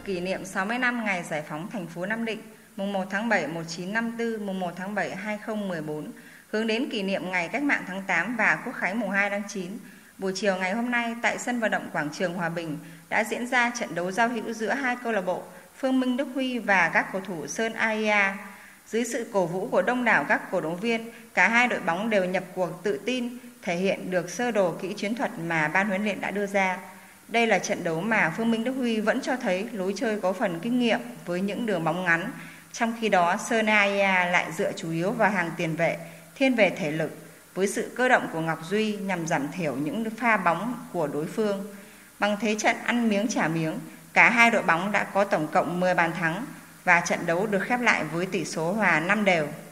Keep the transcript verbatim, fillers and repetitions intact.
kỷ niệm sáu mươi năm ngày giải phóng thành phố Nam Định, mùng một tháng bảy một nghìn chín trăm năm mươi tư, mùng một tháng bảy hai nghìn không trăm mười bốn, hướng đến kỷ niệm ngày Cách mạng tháng tám và Quốc khánh mùng hai tháng chín. Buổi chiều ngày hôm nay tại sân vận động Quảng trường Hòa Bình đã diễn ra trận đấu giao hữu giữa hai câu lạc bộ Phương Minh Đức Huy và các cầu thủ Sơn a i a. Dưới sự cổ vũ của đông đảo các cổ động viên, cả hai đội bóng đều nhập cuộc tự tin, thể hiện được sơ đồ kỹ chiến thuật mà ban huấn luyện đã đưa ra. Đây là trận đấu mà Phương Minh Đức Huy vẫn cho thấy lối chơi có phần kinh nghiệm với những đường bóng ngắn, trong khi đó Sơn a i a lại dựa chủ yếu vào hàng tiền vệ, thiên về thể lực, với sự cơ động của Ngọc Duy nhằm giảm thiểu những pha bóng của đối phương. Bằng thế trận ăn miếng trả miếng, cả hai đội bóng đã có tổng cộng mười bàn thắng và trận đấu được khép lại với tỷ số hòa năm đều.